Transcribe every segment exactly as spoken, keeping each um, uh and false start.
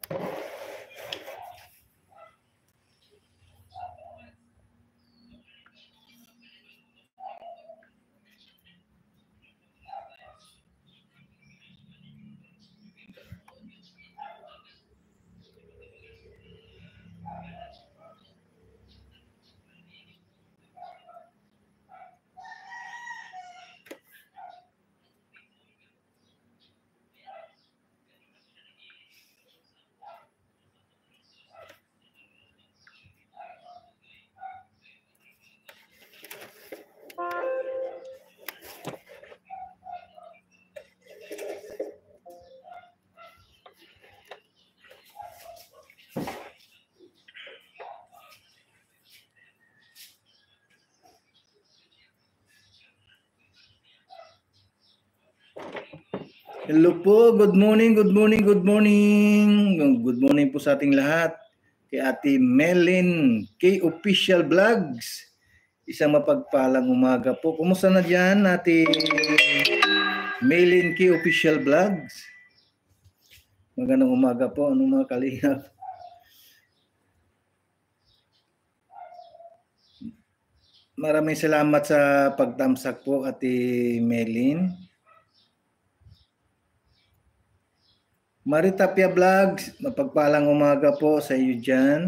Hello po, good morning, good morning, good morning. Good morning po sa ating lahat. Kay Ate Melin K Official Vlogs. Isang mapagpalang umaga po. Kumusta na dyan, Ate Melin K Official Vlogs? Magandang umaga po. Anong mga kalingap? Maraming salamat sa pagtamsak po, Ate Melin. Maritapia Vlogs, mapagpalang umaga po sa iyo dyan.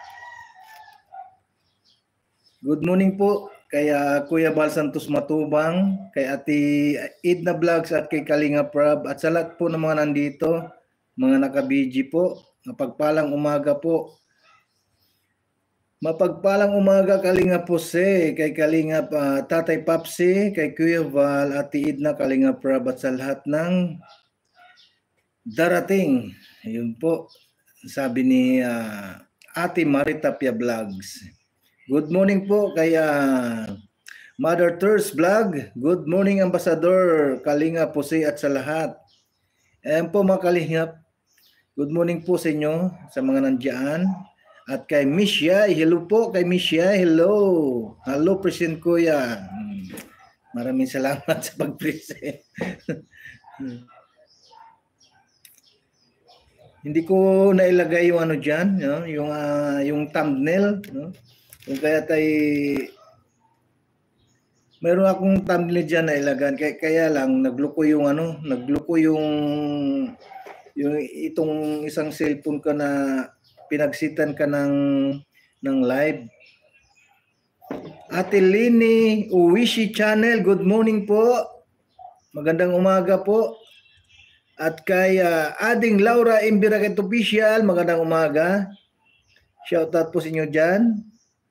Good morning po kay uh, Kuya Bal Santos Matubang, kay Ate Edna Vlogs at kay Kalinga Prab at sa lahat po ng mga nandito, mga naka-B G po. Mapagpalang umaga po. Mapagpalang umaga Kalinga Pose, kay Kalinga uh, Tatay Papsi, kay Kuya Val, Ate Edna, Kalinga Prab at sa lahat ng darating. Ayun po, sabi ni uh, Ate Maritapia Vlogs. Good morning po kay uh, Mother Thurs Vlog. Good morning Ambassador Kalinga Pose at sa lahat. Ayan po mga kalingap. Good morning po sa inyo, sa mga nandiyan. At kay Miss Yai, hello po kay Miss Yai, hello. Hello President Kuya. Maraming salamat sa pag-present. Hindi ko nailagay yung ano diyan, no? Yung uh, yung thumbnail, no? Kung kaya tay meron akong thumbnail diyan na ilagan, kaya, kaya lang nagluko yung ano, nagluko yung yung itong isang cellphone ko na pinagsitan ka ng ng live. Ate Lini Uwishi Channel, good morning po. Magandang umaga po. At kay uh, Ading Laura Imbiraket Official, magandang umaga. Shout out po sa inyo dyan.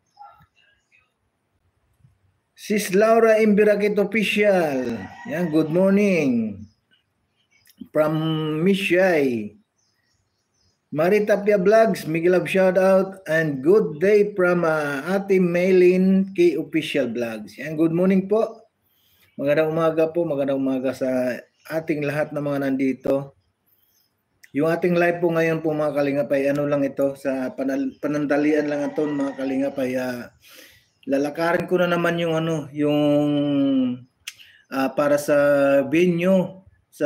Sis Laura Imbiraket Official, yan, good morning. From Miss Yai. Maritapia Vlogs, Miguel Love shout out. And good day from uh, Ate Melin K Official Vlogs. Yan, good morning po. Magandang umaga po, magandang umaga sa ating lahat ng mga nandito. Yung ating live po ngayon po mga kalingap ay ano lang ito, sa panal, panandalian lang ito mga kalingap ay uh, lalakarin ko na naman yung ano, yung uh, para sa venue sa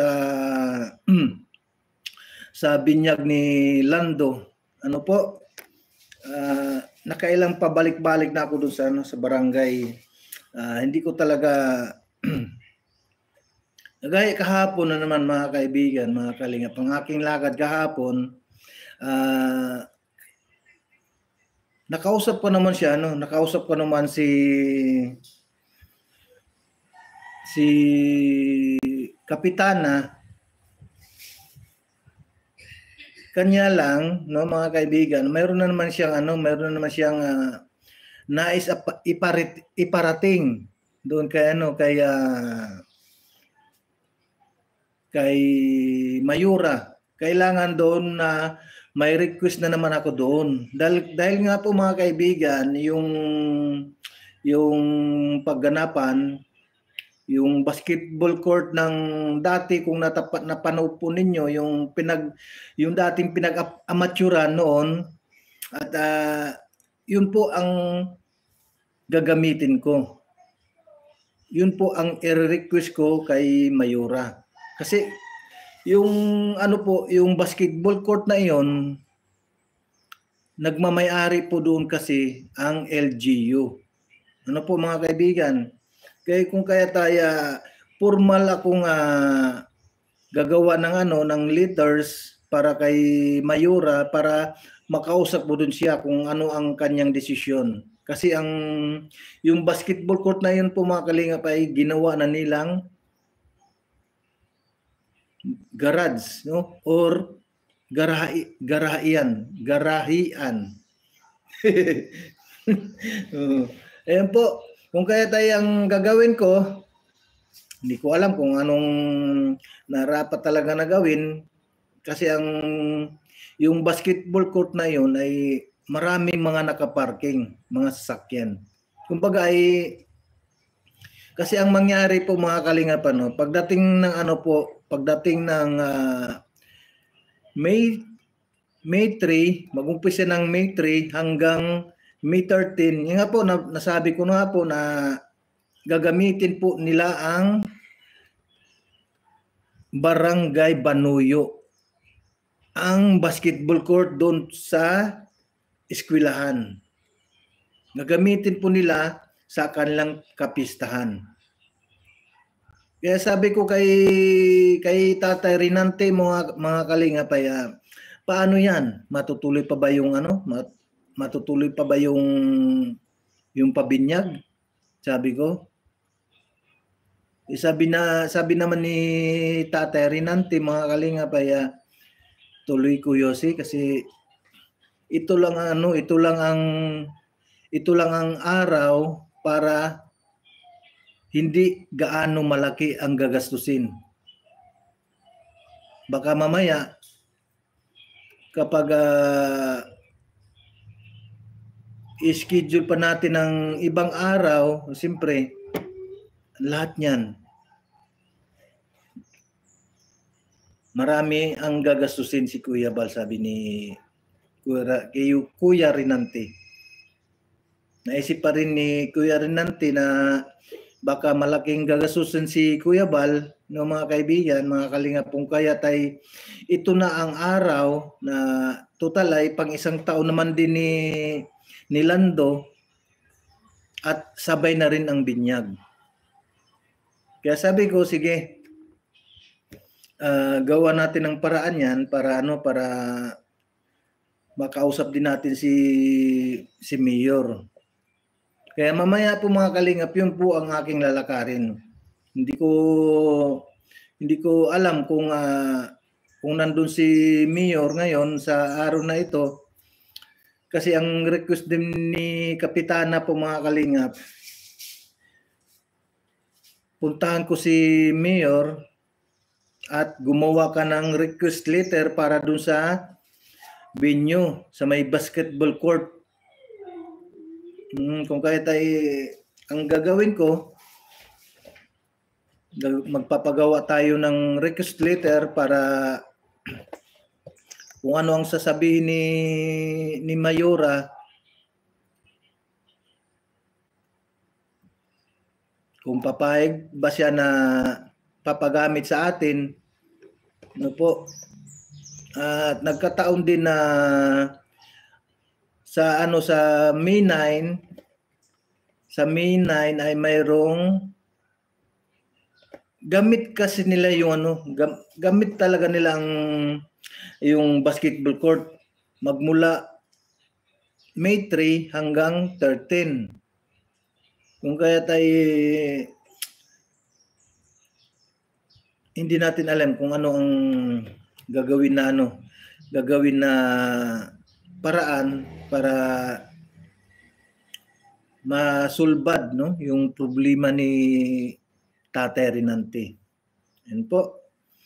sa binyag ni Lando. Ano po? Uh, nakailang pabalik-balik na ako doon sa ano, sa barangay. Uh, hindi ko talaga Gaya kahapon na naman mga kaibigan, mga kalingap, ang aking lakad kahapon, uh, nakausap ko naman siya, no? Nakausap ko naman si si Kapitana. Kanya lang, no, mga kaibigan, mayroon na naman siyang ano, mayroon na naman siyang uh, nais iparit, iparating doon kay ano, kay uh, kay Mayura. Kailangan doon na may request na naman ako doon. Dahil, dahil nga po mga kaibigan, yung yung pagganapan, yung basketball court ng dati kung natapat na panood po ninyo, yung pinag yung dating pinag-amaturan noon, at uh, yun po ang gagamitin ko. Yun po ang i-request ko kay Mayura. Kasi yung ano po, yung basketball court na iyon, nagmamay-ari po doon kasi ang L G U. Ano po mga kaibigan? Kaya kung kaya tayo formal akong uh, gagawa ng ano ng letters para kay Mayura para makausap mo dun siya kung ano ang kanyang desisyon. Kasi ang yung basketball court na yun po mga kalingap ay ginawa na nilang garage, no? Or garahi, garahian, garahian. uh, ayan po, kung kaya tayong gagawin ko, hindi ko alam kung anong narapat talaga na gawin kasi ang yung basketball court na yun ay maraming mga nakaparking, mga sasakyan. Kumbaga ay kasi ang mangyari po mga kalingap ano, pagdating ng ano po, pagdating ng uh, May May three, mag-umpisa ng May three hanggang May thirteen. Yung nga po na, nasabi ko na po na gagamitin po nila ang Barangay Banuyo. Ang basketball court doon sa eskwelahan. Gagamitin po nila sa kanilang kapistahan. Kaya sabi ko kay kay Tatay Rinante mga mga kalingap ay uh, paano 'yan? Matutuloy pa ba yung ano? Mat, matutuloy pa ba yung yung pabinyag? Sabi ko. Eh, sabi na sabi naman ni Tatay Rinante mga kalingap ay uh, tuloy ko Yossi kasi ito lang ano, ito lang ang ito lang ang araw para hindi gaano malaki ang gagastusin. Baka mamaya kapag uh, i-schedule pa natin ng ibang araw, siyempre lahat niyan marami ang gagastusin si Kuya Bal, sabi ni Kuya, Kuya Rinante. Naisip pa rin ni Kuya Rinante na baka malaking gagastusin si Kuya Bal, no mga kaibigan, mga kalingap, kung kaya tay ito na ang araw na total ay pang isang taon naman din ni, ni Lando at sabay na rin ang binyag. Kaya sabi ko, sige, Uh, gawa natin ng paraan yan para ano para makausap din natin si si Mayor. Kaya mamaya po mga kalingap, yun po ang aking lalakarin. Hindi ko hindi ko alam kung uh, kung nandun si Mayor ngayon sa araw na ito. Kasi ang request din ni Kapitana po mga kalingap, puntahan ko si Mayor at gumawa ka ng request letter para dun sa venue, sa may basketball court. Hmm, kung kaya tayo, ang gagawin ko, magpapagawa tayo ng request letter para kung ano ang sasabihin ni, ni Mayura, kung papayag ba siya na papagamit sa atin, ano po, at uh, nagkataon din na sa ano sa May nine, sa May nine ay mayroong gamit kasi nila yung ano, gam, gamit talaga nila ang yung basketball court magmula May three hanggang thirteen. Kung kaya tayo hindi natin alam kung ano ang gagawin na ano, gagawin na paraan para masulbad no yung problema ni Tatay Rinante. Yan po.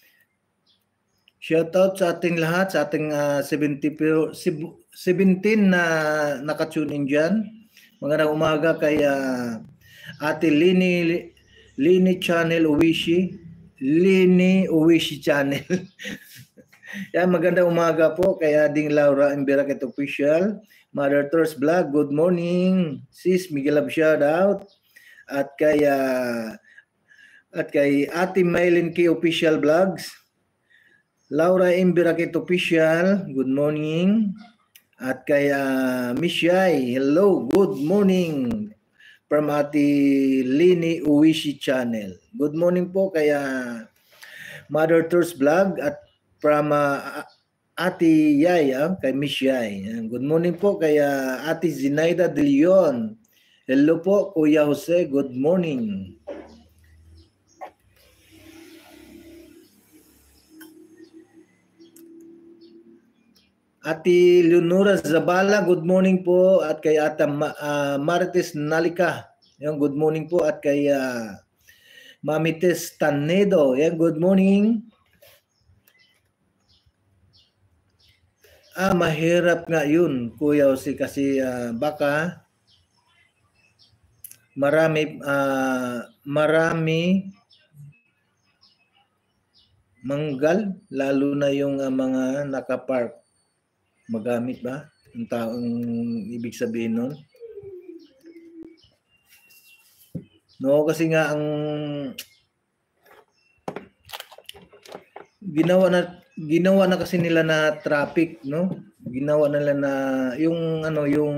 Shout out sa ating lahat, sa ating uh, seventeen na naka-tune in diyan. Magandang umaga kay uh, Ate Lini Lini Channel Uwishi. Lini Uwishi Channel. Yan, magandang umaga po kay Ading Laura Imbirakit Official, Mother Thurs Vlog, good morning. Sis Miguel Ab, shout out. At kay uh, at kay Ate Maylin K Official Vlogs. Laura M. Birakit Official, good morning. At kay uh, Miss Yai, hello, good morning. From Ate Lini Uwishi Channel. Good morning po kay uh, Mother Tours Vlog at from uh, Ate Yai, uh, kay Miss Yai. Good morning po kay uh, Ate Zinaida De Leon. Hello po, Kuya Jose, good morning. Ate Leonora Zabala, good morning po. At kay Ata uh, Marites Nalika, yan, good morning po. At kay uh, Mamites Tanedo, yan, good morning. Ah, mahirap nga yun, Kuya Jose, kasi uh, baka marami, uh, marami manggal, lalo na yung uh, mga nakapark. Magamit ba? Ang taong ibig sabihin nun? No, kasi nga ang ginawa na ginawa na kasi nila na traffic, no? Ginawa nila na yung ano yung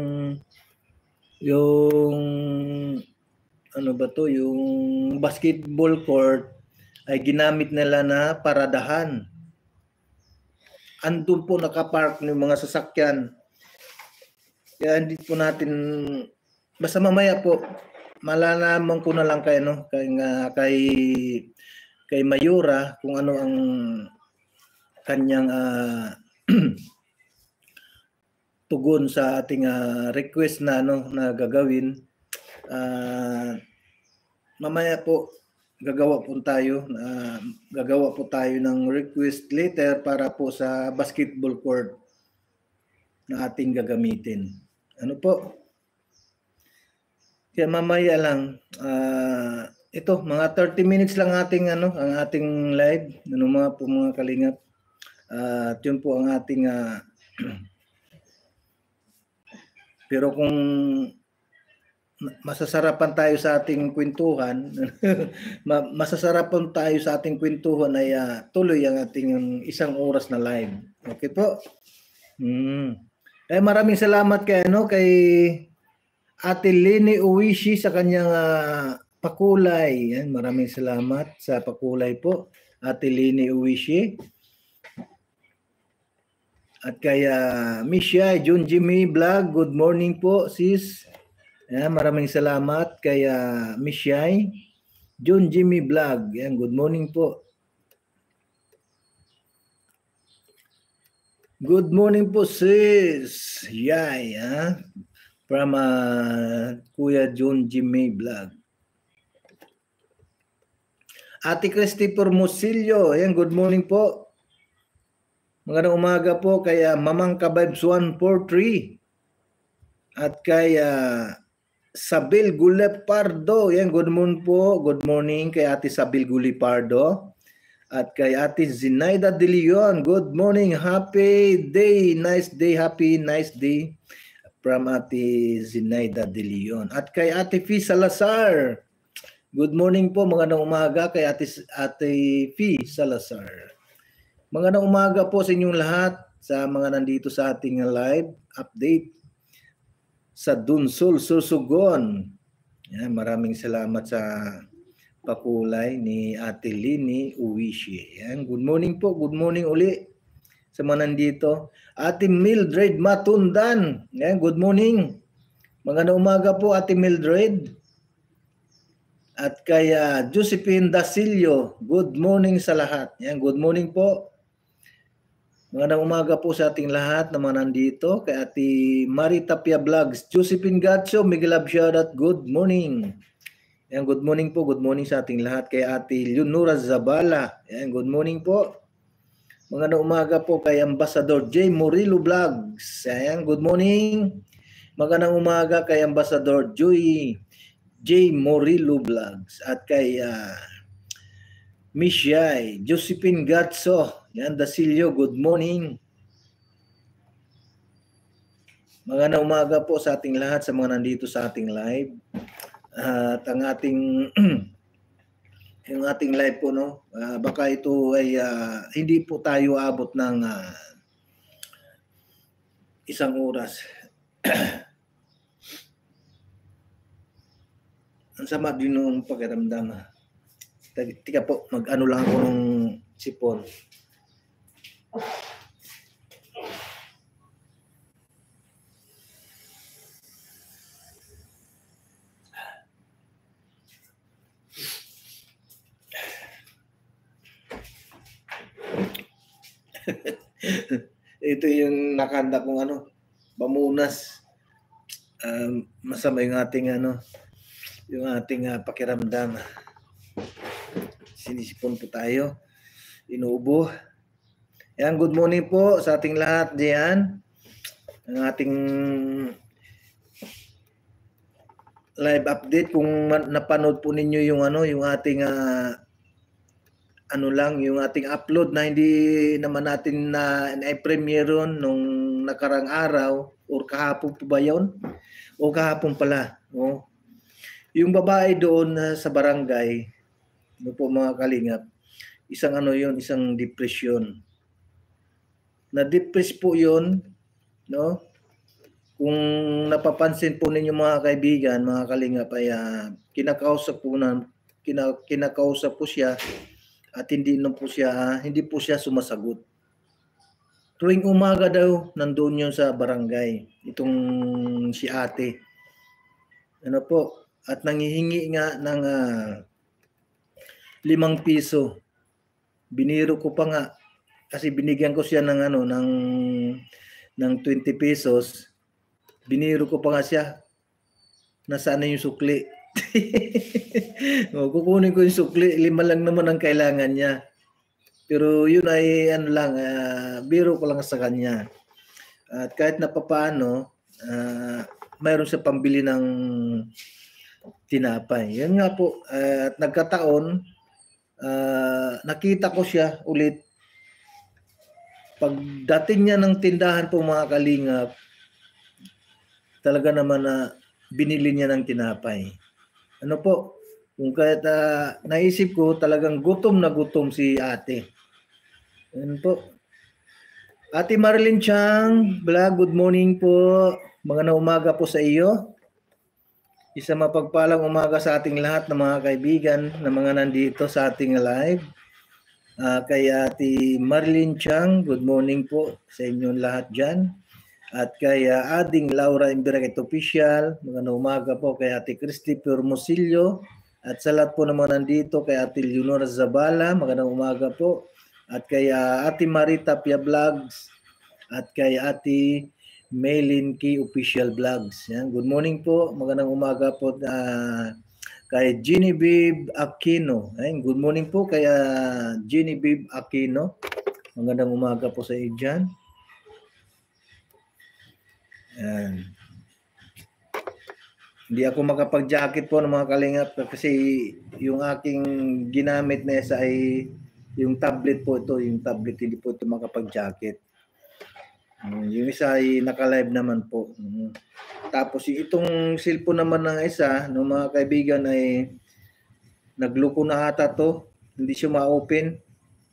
yung ano ba to, yung basketball court ay ginamit nila na paradahan. Andun po nakapark ng mga sasakyan. Kaya hindi po natin, basta mamaya po, malalaman ko na lang kay, no, kay, uh, kay, kay Mayura kung ano ang kanyang uh, tugon sa ating uh, request na, no, na gagawin. Uh, mamaya po, gagawa po tayo, uh, gagawa po tayo ng request letter para po sa basketball court na ating gagamitin. Ano po? Kaya mamaya lang, uh, ito, mga thirty minutes lang ating, ano, ang ating live, ano mga po mga kalingap. Uh, at yun po ang ating, uh, pero kung masasarapan tayo sa ating kwentuhan, masasarapan tayo sa ating kwentuhan ay uh, tuloy ang ating isang oras na live. Okay po? Hmm. Eh, maraming salamat kay, ano, kay Ate Lini Uwishi sa kanyang uh, pakulay. Yan, maraming salamat sa pakulay po, Ate Lini Uwishi. At kay uh, Miss Yai, Jun Jimmy Vlog, good morning po, sis. Yan, maraming salamat kay uh, Miss Yai, Jun Jimmy Vlog. Yan, good morning po. Good morning po, sis Yai, ha? From uh, Kuya Jun Jimmy Vlog. Ate Christopher Musillo, yan, good morning po. Magandang umaga po kay uh, Mamang Kabibes one four three. At kay uh, Sabil Gulepardo, yan, good morning po. Good morning kay Ate Sabil Gulepardo. At kay Ate Zinaida De Leon, good morning, happy day, nice day, happy, nice day. From Ate Zinaida De Leon. At kay Ate Fi Salazar, good morning po, magandang umaga kay Ate, Ate Fi Salazar. Magandang umaga po sa inyong lahat, sa mga nandito sa ating live update sa Dunsol, Sursugon. Yan, maraming salamat sa pakulay ni Ate Lini Uwishi. Yan, good morning po, good morning uli sa mga nandito. Ate Mildred Matundan, yan, good morning. Magandang umaga po, Ate Mildred. At kay uh, Josephine Dasilio, good morning sa lahat. Yan, good morning po. Magandang umaga po sa ating lahat na mga nandito. Kay Ate Marita Pia Vlogs, Josephine Gatso, Miguel Abshadat, good morning. Yan, good morning po, good morning sa ating lahat. Kay Ate Leonora Zabala, yan, good morning po. Magandang umaga po kay Ambassador J. Morillo Vlogs, yan, good morning. Magandang umaga kay Ambassador Joy J. Morillo Vlogs. At kay uh, Miss Yai, Josephine Gatso, yan, Dasilio, good morning. Magandang umaga po sa ating lahat, sa mga nandito sa ating live. Uh, at ang ating yung ating live po, no? Uh, baka ito ay uh, hindi po tayo abot ng uh, isang oras. Ang sama din ng pakiramdam. Tika po, mag-ano lang ako ng sipon. Ito yung nakanda kong ano, bamunas. Um, masama yung ating ano, yung ating uh, pakiramdam. Sinisipon po tayo. Inuubo. Yan, good morning po sa ating lahat diyan. Ang ating live update, kung napanood po ninyo yung ano, yung ating uh, ano lang, yung ating upload na hindi naman natin na na-premiere nung nakarang araw or kahapon po ba yun? O kahapon pala. No? Yung babae doon uh, sa barangay, ano po mga kalingap, isang ano yun, isang depression. Na-depress po yun, no? Kung napapansin po ninyo mga kaibigan, mga kalingap, ay uh, kinakausap po na, kina, kinakausap po siya at hindi na po siya, uh, hindi po siya sumasagot. Tuwing umaga daw, nandoon yun sa barangay, itong si ate. Ano po, at nangihingi nga ng uh, limang piso. Biniro ko pa nga, kasi binigyan ko siya ng ano, ng, ng twenty pesos. Biniro ko pa nga siya, nasaan na yung sukli. O, kukunin ko yung sukli, lima lang naman ang kailangan niya. Pero yun ay ano lang, uh, biro ko lang sa kanya. At kahit na papaano, uh, mayroon siya pambili ng tinapay. Yan nga po, uh, at nagkataon, uh, nakita ko siya ulit. Pagdating niya ng tindahan po mga kalingap, talaga naman na uh, binili niya ng tinapay. Ano po, kung kahit uh, naisip ko, talagang gutom na gutom si ate. Ano po. Ate Marilyn Chang, vlog, good morning po. Magandang umaga po sa iyo. Isa mapagpalang umaga sa ating lahat ng mga kaibigan na mga nandito sa ating live. Uh, kay Ate Marilyn Chang, good morning po sa inyong lahat dyan. At kay uh, Ading Laura Imbiraket Official, magandang umaga po kay Ate Christy Permosillo. At sa lahat po naman nandito kay Ate Leonora Zabala, magandang umaga po. At kay uh, Ate Marita Pia Vlogs. At kay Ate Maylin Key Official Vlogs. Yan. Good morning po, magandang umaga po uh, kay Genevieve Aquino. Yan. Good morning po kay uh, Genevieve Aquino. Magandang umaga po sa iyo dyan. Yan. Hindi ako makapag-jacket po ng mga kalingap kasi yung aking ginamit na isa ay yung tablet po ito, yung tablet hindi po ito makapag-jacket. Yung isa ay naka-live naman po. Tapos itong cellphone naman ng isa, ng mga kaibigan ay nagloko na ata to, hindi siya ma-open.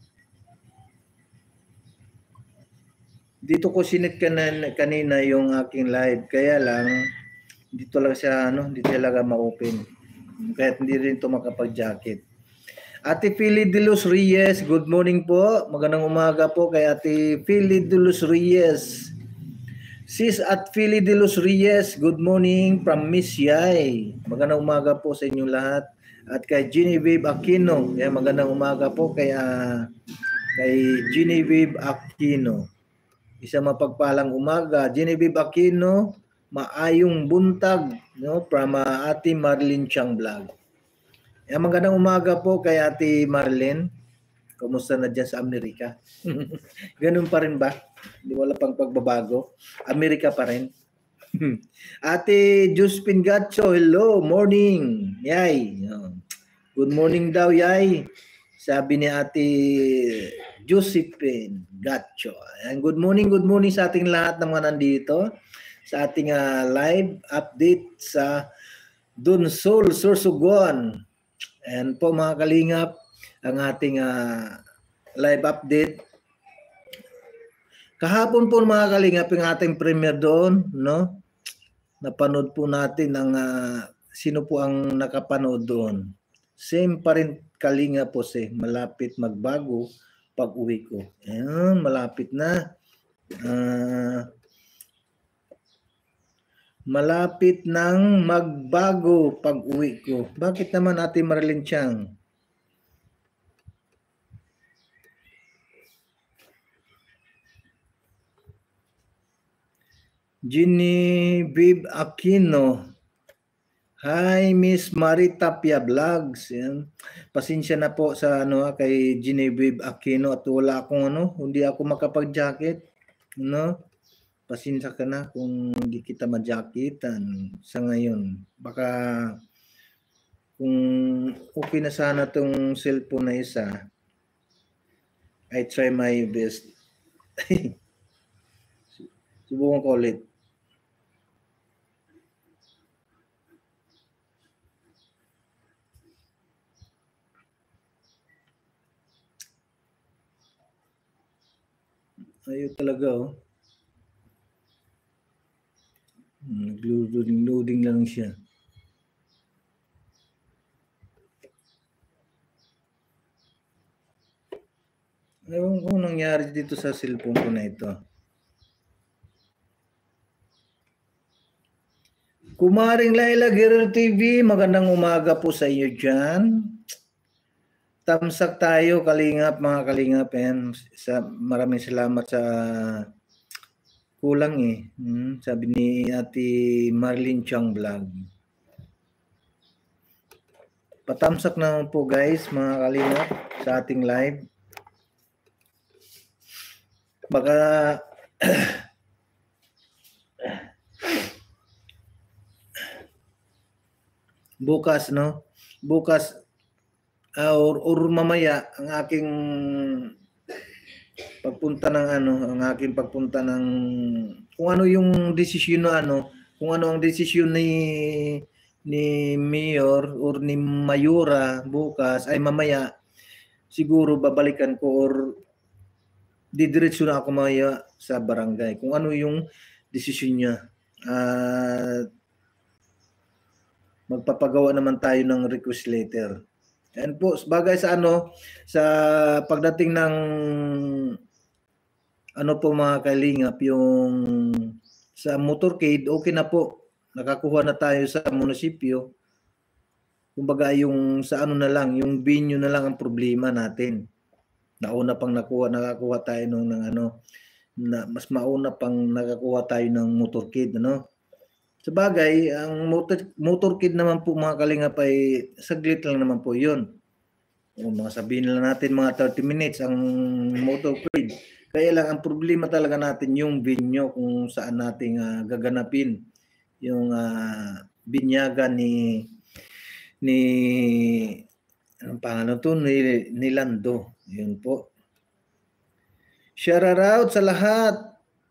Dito ko sinit kanina, kanina yung aking live, kaya lang dito lang siya ano, hindi talaga ma-open. Kahit hindi rin ito makapag-jacket. Ate Philly de Los Reyes, good morning po. Magandang umaga po kay Ate Philly de Los Reyes. Sis at Philly de Los Reyes, good morning from Miss Yay. Magandang umaga po sa inyong lahat. At kay Genevieve Aquino, kaya magandang umaga po kay, uh, kay Genevieve Aquino. Isa mapagpalang umaga. Genevieve Aquino, maayong buntag, no, from uh, Ate Marilyn Chang Vlog. Yan, magandang umaga po kay Ate Marlene. Kumusta na dyan sa Amerika? Ganun pa rin ba? Hindi wala pang pagbabago. Amerika pa rin. Ate Josephine Gatcho, hello, morning. Yay. Good morning daw, yay. Sabi ni Ate Josephine Gatcho. And good morning, good morning sa ating lahat ng mga nandito. Sa ating uh, live update sa Dunsol, Sorsogon. And po mga kalingap, ang ating uh, live update. Kahapon po mga kalingap, yung ating premiere doon, no? Napanood po natin ang uh, sino po ang nakapanood doon. Same pa rin kalinga po si malapit magbago pag uwi ko. Ayan, malapit na. Uh, malapit nang magbago pag uwi ko. Bakit naman Ate Marilyn Chang? Genevieve Aquino. Hi Miss Marita Pia Vlogs. Yan. Pasensya na po sa ano kay Genevieve Aquino at wala akong ano, hindi ako makapag-jacket, no? Pasensya ka na kung hindi kita ma-jacketan sa ngayon. Baka kung okay na sana tong cellphone na isa, I try my best. Subukan ko ulit. Ayaw talaga oh. Nag-loading loading lang siya. Ewan ko nangyari dito sa cellphone ko na ito. Kumaring Laila Guerrero T V, magandang umaga po sa iyo dyan. Tamsak tayo, kalingap, mga kalingap. Yan. Sa, maraming salamat sa kulang eh. Hmm, sabi ni Ate Marlene Chang Vlog. Patamsak naman po guys, mga kalingap, sa ating live. Baka bukas, no? Bukas uh, or, or mamaya ang aking pagpunta ng ano, ang aking pagpunta ng kung ano yung desisyon na ano, kung ano ang desisyon ni ni Mayor or ni Mayura bukas ay mamaya siguro babalikan ko or didiretso na ako mamaya sa barangay kung ano yung desisyon niya. Uh, magpapagawa naman tayo ng request letter. And po, bagay sa ano, sa pagdating ng ano po mga kalingap, yung sa motorcade, okay na po. Nakakuha na tayo sa munisipyo. Kumbaga yung sa ano na lang, yung venue na lang ang problema natin. Nauna pang nakuha, nakakuha tayo nung ng ano, na, mas mauna pang nakakuha tayo ng motorcade, ano? Sa bagay, ang motor, motorcade naman po mga kalingap ay saglit lang naman po yun. O mga sabihin lang natin mga thirty minutes ang motorcade. Kaya lang ang problema talaga natin yung venue kung saan natin uh, gaganapin yung uh, binyagan ni ni anong pangalan to ni, ni Lando. Yun po. Shout out sa lahat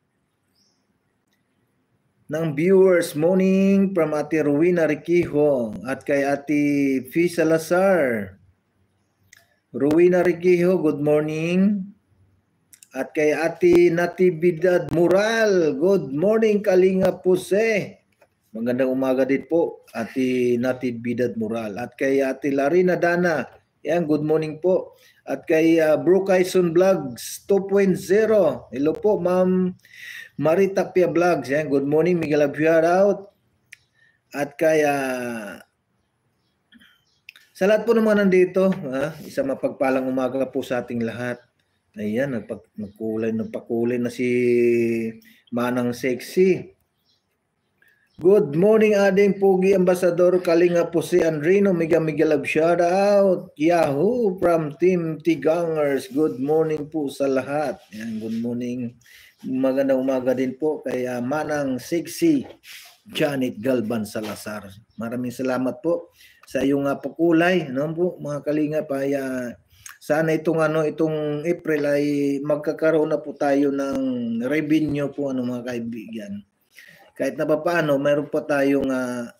ng viewers. Morning from Ate Rowena Riquijo at kay Ate Fi Salazar. Rowena Riquijo, good morning. At kay Ate Natividad Moral, good morning Kalinga Puse. Magandang umaga din po, Ate Natividad Moral. At kay Ate Larina Dana, yan, good morning po. At kay uh, Brooke Hyson Vlogs two point oh, hello po Ma'am Marita Pia Vlogs, yan, good morning, Miguel Abiyar out. At kay uh, sa lahat po naman nandito, ha, isang mapagpalang umaga po sa ating lahat. Ayan, nagpag, nagkulay, nagpakulay na si Manang Sexy. Good morning, ading Pugi Ambassador Kalinga po si Andrino Miguel Miguel shout out. Yahoo from Team Tigangers. Good morning po sa lahat. Ayan, good morning. Magandang umaga din po kay uh, Manang Sexy Janet Galban Salazar. Maraming salamat po sa iyong uh, pakulay, ano po mga kalinga pa uh, sana itong ano itong April ay magkakaroon na po tayo ng revenue po ano mga kaibigan. Kahit na pa paano mayroon pa tayong uh,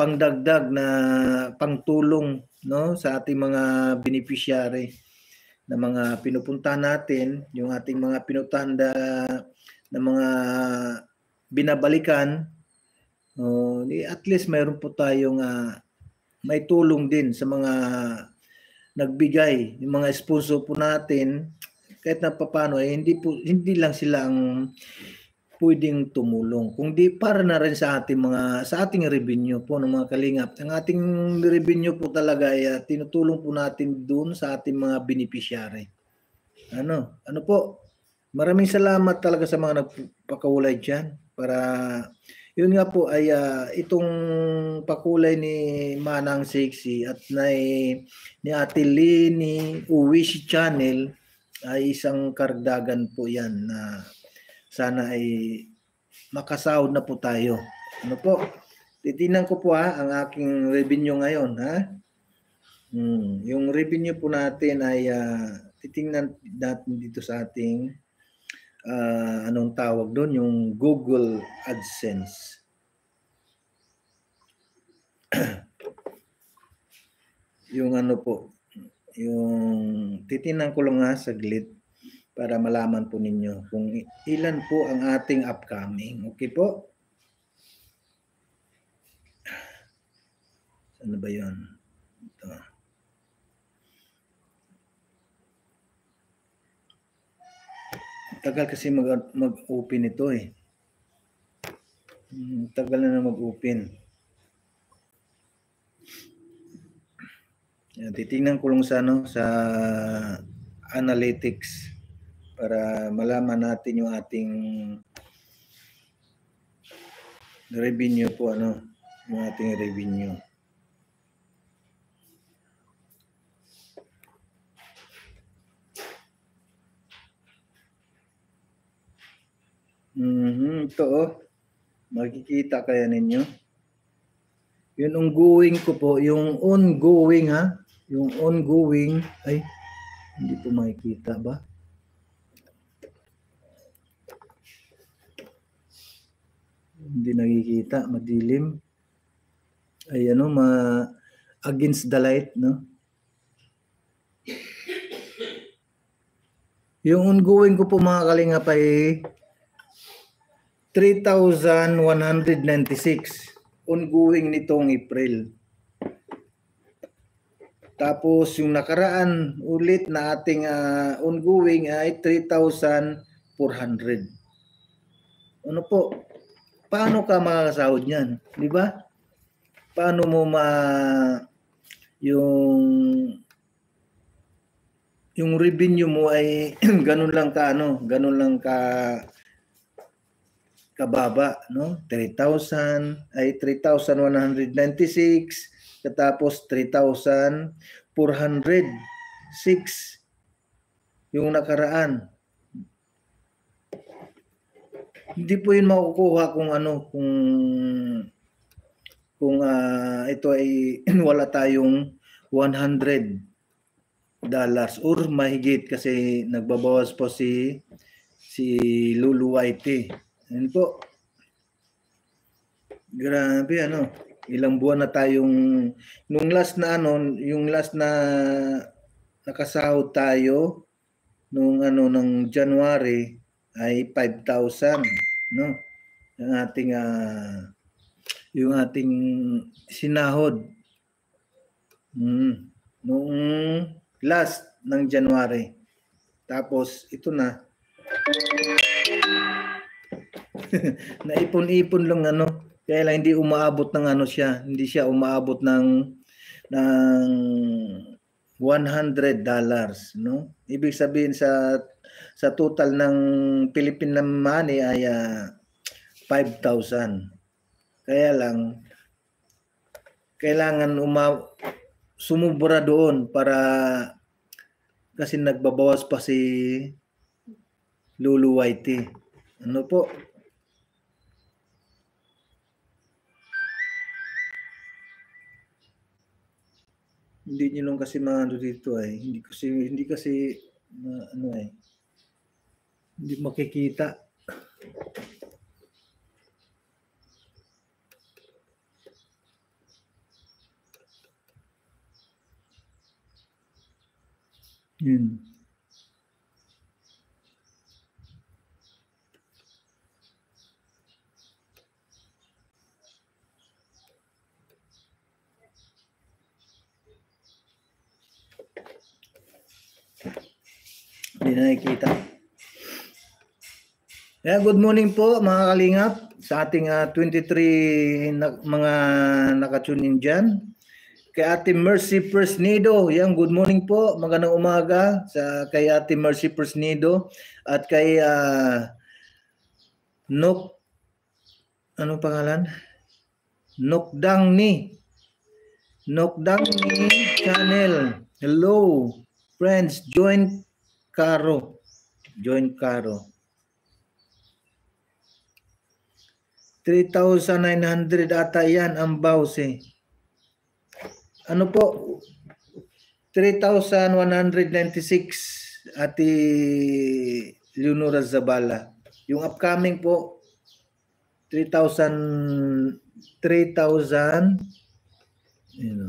pangdagdag na pangtulong, no, sa ating mga beneficiary na mga pinupuntahan natin, yung ating mga pinuntahan na, na mga binabalikan, uh, at least mayroon po tayong uh, may tulong din sa mga nagbigay, yung mga sponsor po natin, kahit na papaano eh, hindi po hindi lang sila ang pwedeng tumulong, kundi para na rin sa ating mga sa ating revenue po ng mga kalingap. Ang ating revenue po talaga ay uh, tinutulong po natin doon sa ating mga beneficiary. Ano, ano po? Maraming salamat talaga sa mga nagpakulay diyan para yun nga po ay uh, itong pakulay ni Manang Sexy at na ni Ate Lini Uwish Channel ay isang karagdagan po yan na sana ay makasahod na po tayo. Ano po? Titingnan ko po ha ang aking revenue ngayon ha. Hmm, yung revenue po natin ay uh, titingnan natin dito sa ating uh, anong tawag doon, yung Google AdSense. Yung ano po, yung titingnan ko lang nga saglit para malaman po ninyo kung ilan po ang ating upcoming. Okay po? Ano ba yun? Ito. Tagal kasi mag- mag-open ito eh. Tagal na na mag-open. Yan, titingnan ko lang sa, ano, sa analytics para malaman natin yung ating revenue po, ano, yung ating revenue. Mm-hmm, ito oh. Makikita kaya ninyo. Yung ongoing ko po, yung ongoing ha, yung ongoing, ay, hindi po makikita ba? Hindi nakikita, madilim. Ay ano, ma against the light, no? Yung ongoing ko po mga kalingap ay three thousand one hundred ninety-six. Ongoing nitong April. Tapos yung nakaraan ulit na ating uh, ongoing ay three thousand four hundred. Ano po? Paano ka makakasahod niyan? Di ba? Paano mo ma yung yung revenue mo ay ganun lang ka ano, ganun lang ka kababa, no? three thousand ay three thousand one hundred ninety-six, katapos three thousand four hundred six yung nakaraan. Hindi po yun makukuha kung ano, kung kung uh, ito ay wala tayong one hundred dollars or mahigit kasi nagbabawas po si si Lulu Whitey. Yan po. Grabe ano, ilang buwan na tayong nung last na ano, yung last na nakasahod tayo nung ano ng January ay five thousand, no? Yung ating uh, yung ating sinahod. Hmm, nung last ng January. Tapos ito na naipon-ipon lang ano, kaya lang hindi umaabot ng ano siya, hindi siya umaabot ng ng one hundred dollars, no? Ibig sabihin sa sa total ng Philippine money ay uh, five thousand. Kaya lang kailangan uma sumubra doon para kasi nagbabawas pa si Lulu Whitey. Ano po? Hindi niyo lang kasi maano dito ay, hindi kasi hindi kasi uh, ano eh. Hindi makikita. Yun. Hindi na nakikita. Yeah, good morning po mga kalingap sa ating uh, twenty-three na, mga nakatune in dyan. Kay Ate Mercy Persnido, yan, good morning po, magandang umaga sa kay Ate Mercy Persnido at kay uh, Nok, anong pangalan? Nokdang ni Nokdang ni channel. Hello friends, join Caro. Join Caro. three thousand nine hundred ata yan ang bows eh. Ano po? three thousand one hundred ninety-six Ate Leonora Zabala. Yung upcoming po three thousand three thousand you know.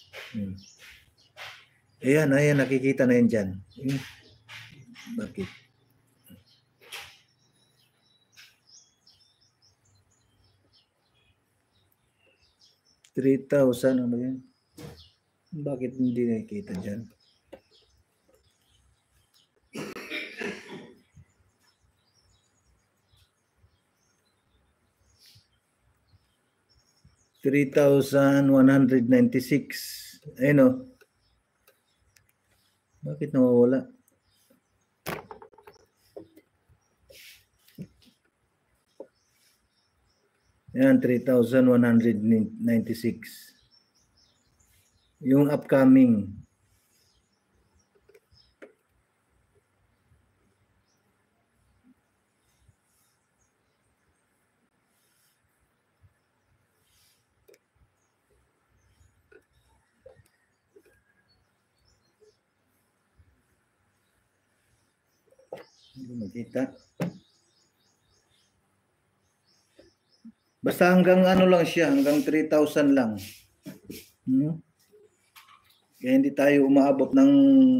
Ayan, ayan nakikita na yan dyan. Bakit? three thousand ano yan? Bakit hindi nakikita dyan? three thousand one hundred ninety-six. Ayun o. Bakit nawawala? Yan, three thousand one hundred ninety-six. Yung upcoming. Hindi makita. Basta hanggang ano lang siya, hanggang three thousand lang. Hmm? Kaya hindi tayo umaabot ng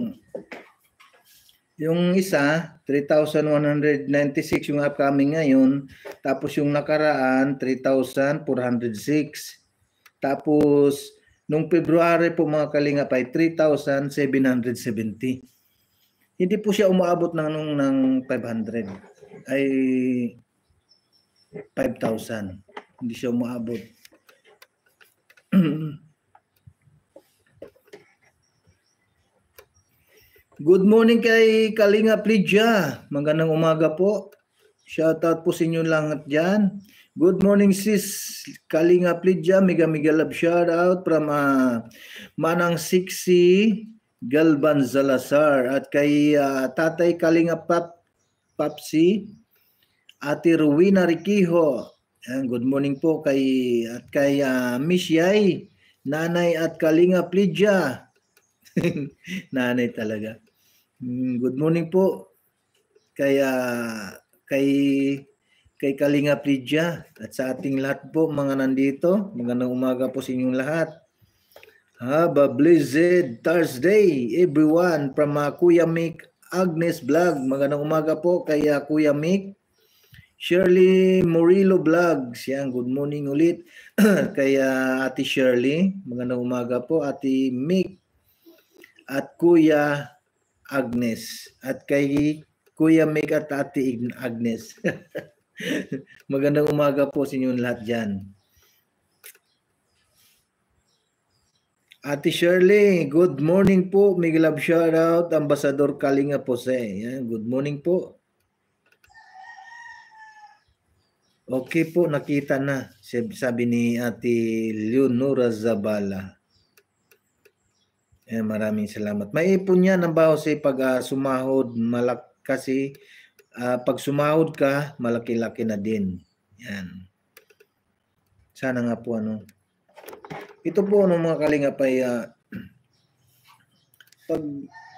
yung isa, three thousand one hundred ninety-six yung upcoming ngayon, tapos yung nakaraan, three thousand four hundred six. Tapos nung February po mga kalingap ay three thousand seven hundred seventy. Hindi po siya umaabot ng nung ng five hundred. Ay five thousand. Hindi siya umaabot. Good morning kay Kalinga Plidya. Magandang umaga po. Shout out po sa inyo lahat dyan. Good morning sis Kalinga Plidya. Mega mega love shout out from uh, Manang Siksi Galban Salazar at kay uh, Tatay Kalinga Pap Papsi, Ate Rowena Riquijo. Yan, good morning po kay at kay uh, Miss Yay, Nanay at Kalinga Plidya. Nanay talaga. Good morning po kay uh, kay kay Kalinga Plidya at sa ating lahat po mga nandito. Magandang umaga po sa inyong lahat. Have a blessed Thursday everyone from uh, Kuya Mick Agnes Vlog. Magandang umaga po kay uh, Kuya Mick. Shirley Murillo Vlogs. Yan, good morning ulit kay uh, Ate Shirley. Magandang umaga po Ate Mick at Kuya Agnes at kay Kuya Mick at Ate Agnes. Magandang umaga po sa inyong lahat dyan. Ate Shirley, good morning po. Mega love shout out, Ambassador Kalinga Pose. Yan, good morning po. Okay po, nakita na. Sabi ni Ate Leonora Zabala. Eh, maraming salamat. May ipon yan ang bawas eh, pag uh, sumahod, malak kasi uh, pag sumahod ka, malaki-laki na din. Yan. Sana nga po ano. Ito po ano mga kalingap ay uh, pag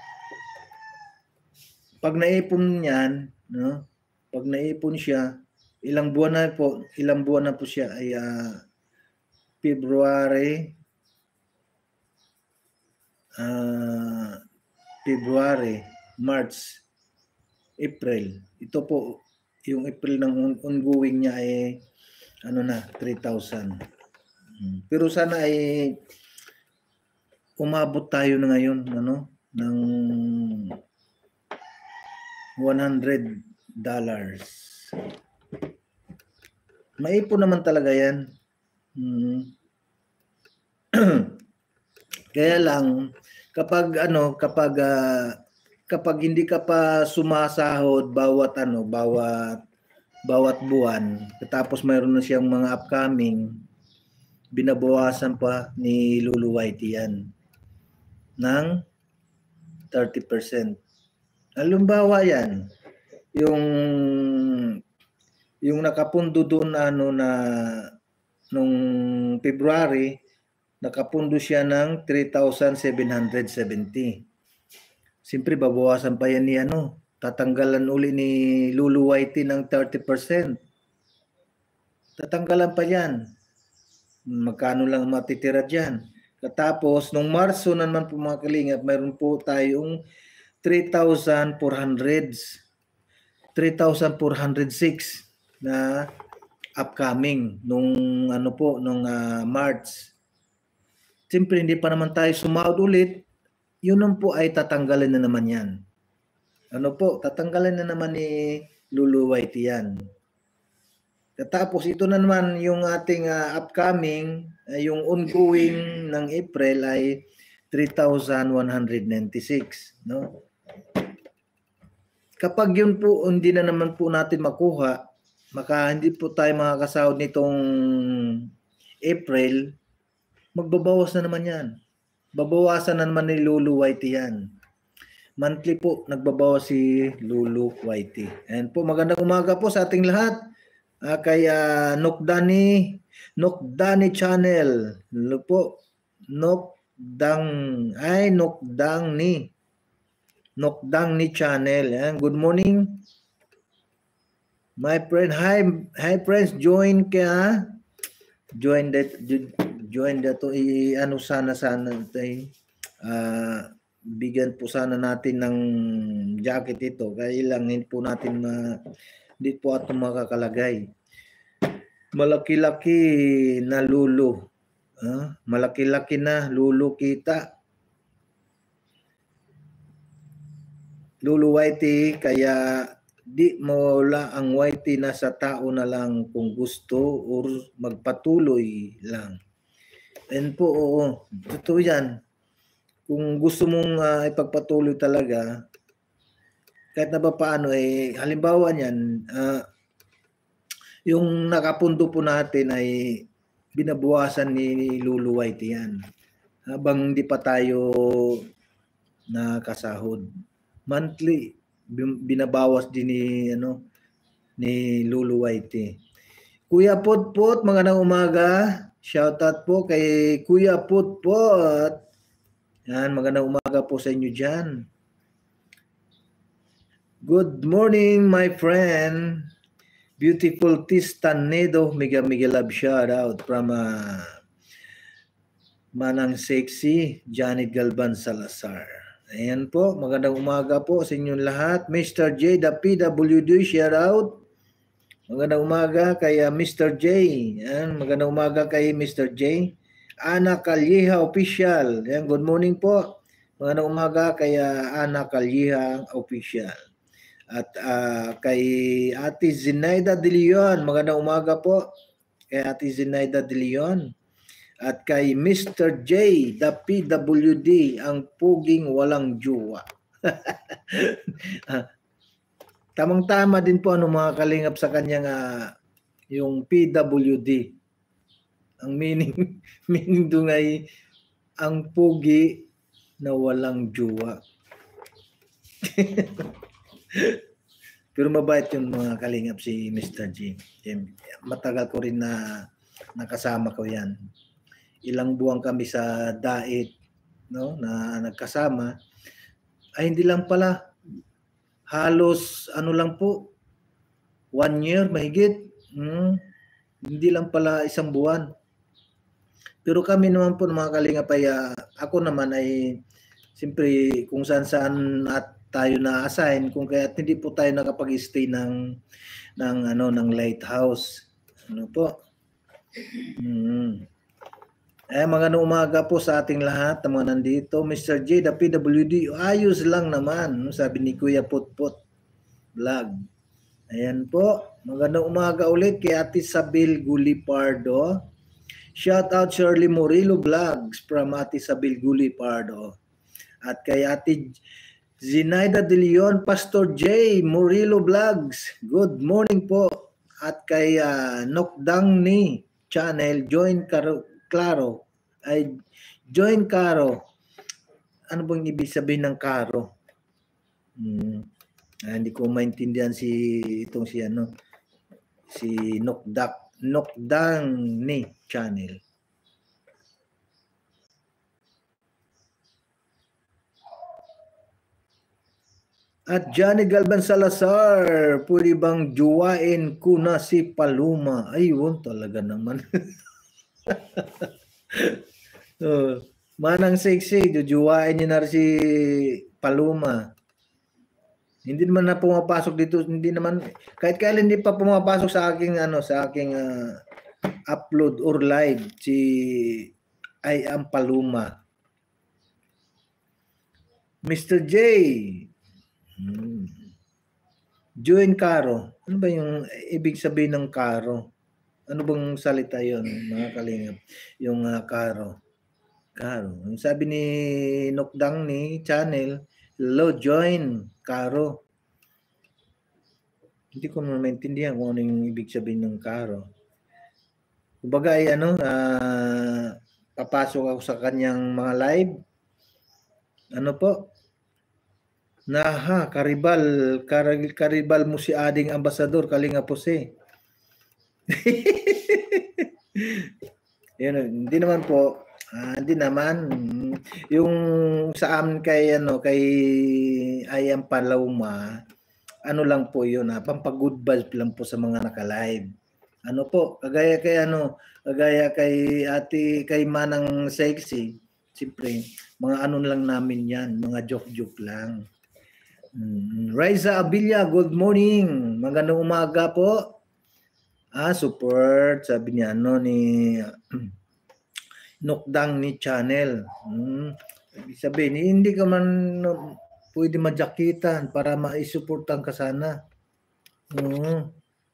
pag naipon niyan, no? Pag naipon siya, ilang buwan na po, ilang buwan na po siya ay uh, February, uh, February, March, April. Ito po, yung April ng ongoing niya ay ano na, three thousand. Pero sana ay umabot tayo na ngayon ano, ng one hundred dollars. Maipon naman talaga yan. Hmm. Kaya lang kapag ano, kapag uh, kapag hindi ka pa sumasahod bawat ano, bawat bawat buwan, tapos mayroon na siyang mga upcoming, binabawasan pa ni Lulu Whitey yan ng thirty percent. Halimbawa yan, yung yung nakapundo doon ano na nung February, nakapundo siya ng three thousand seven hundred seventy. Siyempre babawasan pa yan ni ano, tatanggalan uli ni Lulu Whitey ng thirty percent. Tatanggalan pa yan. Magkano lang matitira dyan. Tapos, nung Marso naman po mga kalingap, mayroon po tayong three thousand four hundred, three thousand four hundred six na upcoming nung ano po, nung uh, March. Siyempre, hindi pa naman tayo sumahod ulit. Yun naman po ay tatanggalin na naman yan. Ano po, tatanggalin na naman ni Lulu Whitey yan. Tapos ito na naman yung ating uh, upcoming, uh, yung ongoing ng April ay three thousand one hundred ninety-six, no? Kapag yun po hindi na naman po natin makuha, maka hindi po tayo makakasahod nitong April, magbabawas na naman yan. Babawasan na naman ni Lulu Whitey yan. Monthly po nagbabawas si Lulu Whitey. And po magandang umaga po sa ating lahat. Uh, kay uh, Nokdani Nokdani channel. Hello po. Nokdang ay Nokdang ni Nokdang ni channel. Yan. Good morning. My friend, hi hi friends, join ka. Join that join that to i ano sana sana tay uh, bigyan po sana natin ng jacket ito. Kaya lang hindi po natin ma Hindi po ato makakalagay. Malaki-laki na Lulu. Huh? Malaki-laki na Lulu kita. Lulu Whitey, kaya di mawala ang Whitey na sa tao na lang kung gusto or magpatuloy lang. And po, oo, totoo yan. Kung gusto mong uh, ipagpatuloy talaga, kahit na ba paano, eh, halimbawa niyan, uh, yung nakapundo po natin ay binabawasan ni Lulu Whitey yan. Habang hindi pa tayo nakasahod. Monthly, binabawas din ni, ano, ni Lulu Whitey. Kuya Putput, magandang umaga. Shoutout po kay Kuya Putput. Yan, magandang umaga po sa inyo dyan. Good morning, my friend. Beautiful Tistanedo. Mega mega love shout out from uh, Manang Sexy, Janet Galban Salazar. Ayan po, magandang umaga po sa inyong lahat. Mister J, the P W D, shout out. Magandang umaga kay uh, Mister J. Ayan, magandang umaga kay Mister J. Ana Calleja Official. Ayan, good morning po. Magandang umaga kay uh, Ana Calleja Official. At uh, kay Ate Zinaida De Leon, magandang umaga po kay Ate Zinaida De Leon. At kay Mister J, the P W D, ang puging walang jowa. Tamang-tama din po ano mga kalingap sa kanyang uh, yung P W D. Ang meaning, meaning doon ay ang pugi na walang jowa. Pero mabait yung mga kalingap si Mister G. Matagal ko rin na nakasama ko yan. Ilang buwan kami sa diet, no, na nagkasama. Ay hindi lang pala. Halos ano lang po. One year mahigit. Hmm, hindi lang pala isang buwan. Pero kami naman po mga kalingap ay uh, ako naman ay siyempre kung saan-saan at tayo na-assign, kung kaya hindi po tayo nakapag-stay ng ng ano ng lighthouse. Ano po? Hmm. Eh, magandang umaga po sa ating lahat, ng mga nandito. Mister J, the P W D, ayos lang naman, sabi ni Kuya Putput Vlog. Ayan po, magandang umaga ulit kay Ate Sabil Gulipardo. Shout out Shirley Morillo Vlogs from Ate Sabil Gulipardo. At kay Ate Zinaida De Leon, Pastor J Morillo Vlogs. Good morning po. At kay uh, Nokdang ni Channel, join Karo, Claro. Ay join Caro. Ano bang ibig sabihin ng Caro? Hmm. Ah, hindi ko maintindihan si itong si ano si Nokdak Nokdang ni Channel. At Johnny Galvan Salazar, pwede bang juwain ko na si Paloma? Ayun, talaga naman. uh, manang sexy, jujuwain niya na si Paloma. Hindi naman na pumapasok dito, hindi naman, kahit kailan hindi pa pumapasok sa aking, ano, sa aking uh, upload or live, si I am Paloma. Mister J, Hmm. Join Caro. Ano ba yung ibig sabihin ng Caro? Ano bang salita yon, mga kalingap? Yung uh, Caro. Caro. Yung sabi ni Nokdang ni Channel, hello, join Caro. Hindi ko naman maintindihan kung ano yung ibig sabihin ng Caro. Kumbaga ay ano, uh, papasok ako sa kanyang mga live. Ano po? Naha, karibal, kar karibal mo si ading ambasador, Kalinga Pose. Yun, hindi naman po, uh, hindi naman. Yung sa amin kay, ano, kay Ayam Paloma, ano lang po yun, ha, pampag-good vibes lang po sa mga naka-live. Ano po, kagaya kay, ano, kagaya kay ate, kay Manang Sexy, siyempre, mga ano lang namin yan, mga joke-joke lang. Hmm. Raisa Abilia, good morning. Magandang umaga po. Ah, support, sabi niya, ano, ni Nokdang ni Channel. Hmm. Sabihin, hindi ka man no, pwede madyakitan para maisuportan ka sana. Hmm.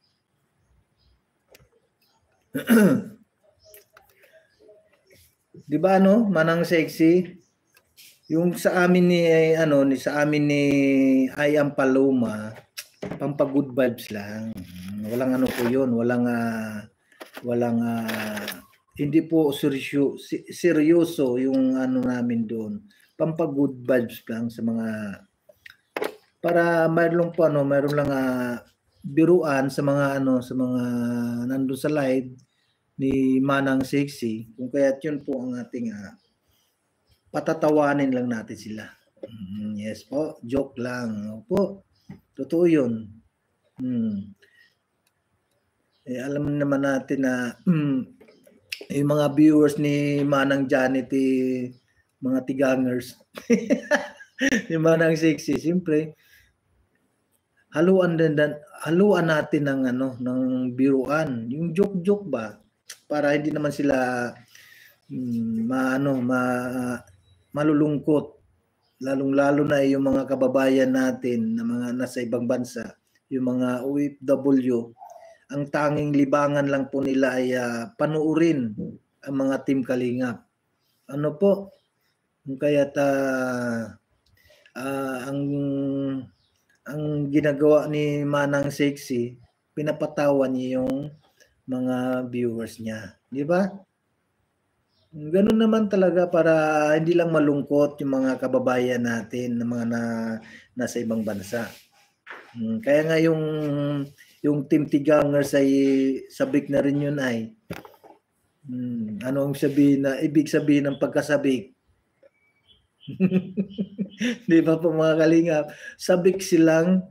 Di ba, ano, Manang Sexy? Yung sa amin ni ano ni sa amin ni I am Paloma, pampag good vibes lang. Walang ano po 'yun, walang uh, walang uh, hindi po seryoso, seryoso yung ano namin doon. Pampag good vibes lang sa mga para mayroon po ano, mayroon lang uh, biruan sa mga ano sa mga nandoon sa live ni Manang Sexy. Kung kaya't 'yun po ang ating uh, patatawanin lang natin sila. Mm, yes po, joke lang. Opo, totoo yun. Hmm. Eh, alam naman natin na mm, yung mga viewers ni Manang Janet, eh, mga tigangers, yung Manang Sexy, siyempre, haluan din, haluan natin ng ano, ng biruan, yung joke-joke ba, para hindi naman sila mm, maano, ma malulungkot, lalong-lalo na yung mga kababayan natin na mga nasa ibang bansa, yung mga O F W, ang tanging libangan lang po nila ay uh, panuurin ang mga Team Kalingap. Ano po? Kaya ta uh, ang ang ginagawa ni Manang Sexy, pinapatawan niya yung mga viewers niya, di ba? Ganun naman talaga para hindi lang malungkot yung mga kababayan natin na mga na, nasa ibang bansa. Hmm, kaya nga yung yung Team Tigangers ay sabik na rin yun ay. Hmm, ano ang sabihin na ibig sabihin ng pagkasabik? Di ba po mga kalingap? Sabik silang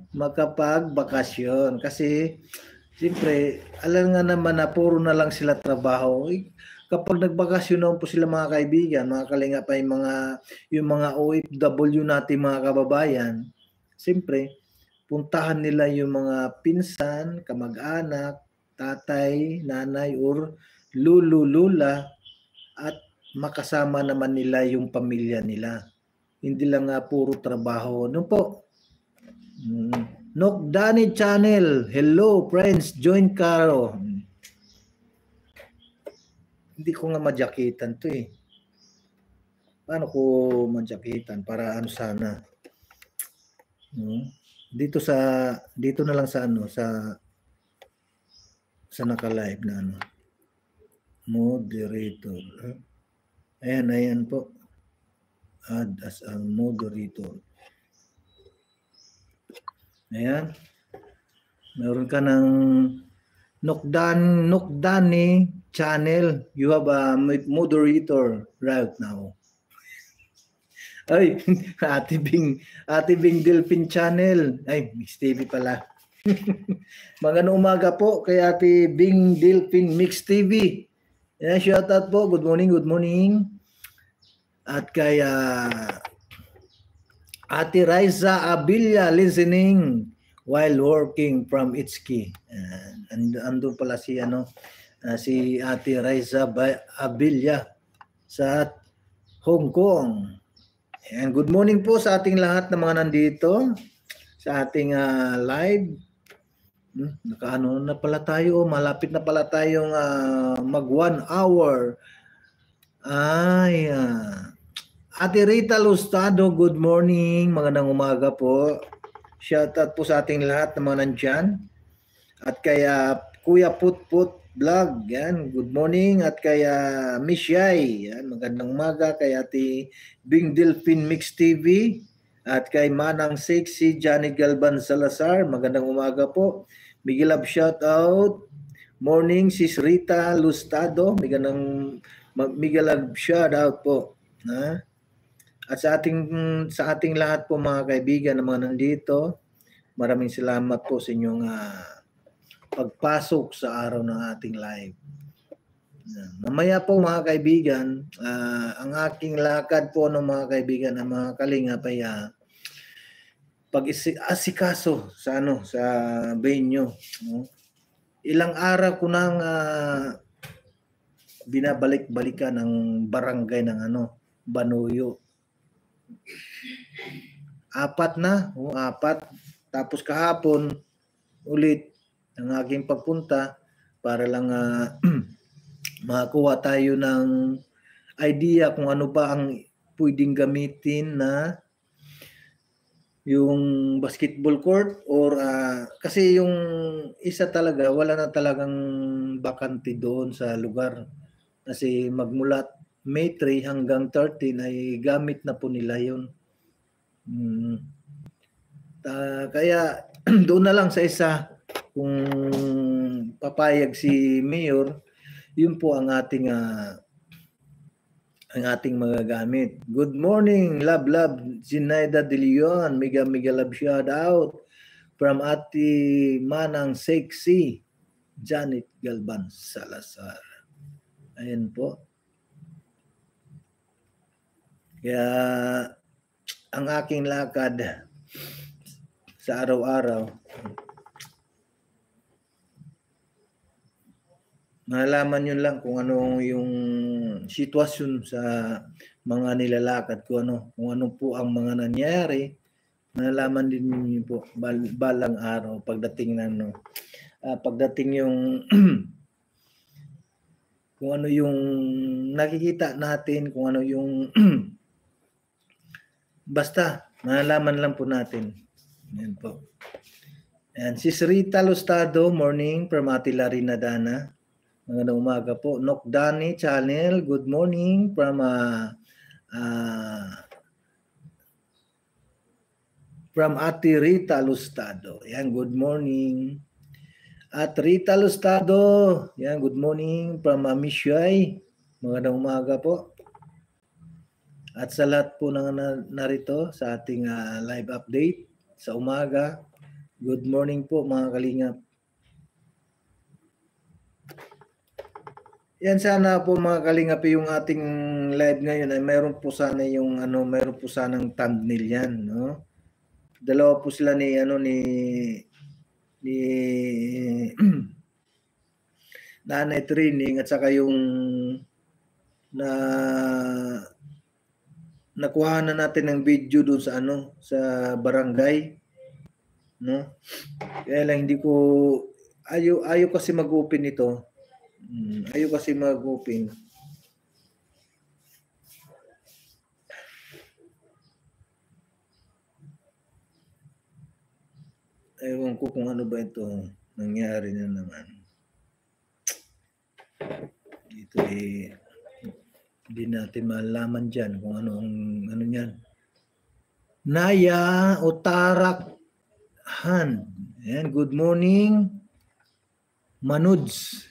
makapagbakasyon kasi siyempre alam nga naman na puro na lang sila trabaho. kapag nagbakasyon po sila mga kaibigan, mga kalinga pa yung mga, yung mga O F W natin mga kababayan, siyempre, puntahan nila yung mga pinsan, kamag-anak, tatay, nanay, or lulu, lula, at makasama naman nila yung pamilya nila. Hindi lang nga puro trabaho. Ano po? Hmm. Nok Dani Channel. Hello, friends. Join Caro. Hindi ko nga madyakitan to eh. Paano ko madyakitan? Para ano sana? Hmm. Dito sa, dito na lang sa ano, sa, sa naka-live na ano. Moderator. Ayan, ayan po. Add as a moderator. Ayan. Meron ka ng Nokdan, Nokdani channel. You have a moderator right now. Ay, Ate Bing, Ate Bing Delphin channel. Ay, Mix T V pala. Magandang umaga po kay Ate Bing Delphin Mix T V. Ayan, shout out po. Good morning, good morning. At kay uh, Ate Raisa Abilia listening while working from Itski. Uh, and ando pala si ano uh, si Ate Raisa Abilia sa Hong Kong. And good morning po sa ating lahat ng mga nandito sa ating uh, live. Hmm, nakaano na pala tayo, malapit na pala tayong uh, mag one hour. Ay, uh, Ate Rita Lustado, good morning. Magandang umaga po. Shout out po sa ating lahat ng mga nandyan. At kaya Kuya Putput Vlog, yan, good morning. At kaya Miss Yai, yan, magandang umaga. Kay Ate Bing Delphin Mix T V. At kay Manang Sexy, Johnny Galban Salazar, magandang umaga po. Miguel Love shout out. Morning, Sis Rita Lustado, magandang Miguel Love shout out po. Ha? At sa ating sa ating lahat po mga kaibigan na mga nandito, maraming salamat po sa inyong uh, pagpasok sa araw ng ating live. Mamaya po mga kaibigan, uh, ang aking lakad po ng mga kaibigan ng mga kalingap ay uh, pag-asikaso sa ano sa venue. No? Ilang araw ko nang uh, binabalik-balikan ng barangay ng ano Banuyo. Apat na, o apat. Tapos kahapon ulit ang aking pagpunta para lang uh, makakuha tayo ng idea kung ano ba ang pwedeng gamitin na yung basketball court or uh, kasi yung isa talaga wala na talagang bakante doon sa lugar kasi magmula May three hanggang thirteen ay gamit na po nila yun. Hmm. Uh, kaya doon na lang sa isa kung papayag si Mayor, yun po ang ating uh, ang ating mga gamit. Good morning, love love Zinaida De Leon, mega mega love shout out from Ate Manang Sexy, Janet Galban Salazar. Ayan po. Kaya ang aking lakad sa araw-araw, malaman yun lang kung ano yung sitwasyon sa mga nilalakad ko, ano, kung ano po ang mga nangyari, malalaman din niyo po bal balang araw pagdating na no, uh, pagdating yung kung ano yung nakikita natin, kung ano yung basta malalaman lang po natin. Yan po. And Sis Rita Lustado, morning from Ate Larina Dana. Magandang umaga po. Nokdani channel, good morning from uh, uh, from Ate Rita Lustado. Yan, good morning. At Rita Lustado, yan, good morning from uh, Miss Yai. Magandang umaga po. At sa lahat po na narito sa ating uh, live update sa umaga, good morning po mga kalingap. Yan sana po mga kalingap yung ating live ngayon ay mayroon po sana yung ano, mayroon po sanang thumbnail yan, no? Dalawa po sila ni ano ni ni Nanay Training at saka yung na nakuha na natin ng video doon sa ano sa barangay, no? Kaya lang hindi ko ayo ayo kasi mag-open ito. Hmm, ayo kasi mag-open. Ewan ko kung ano ba ito nangyari na naman. Dito eh hindi natin malaman dyan kung ano ang ano niyan. Naya Otarak Han. Ayan, good morning. Manuds.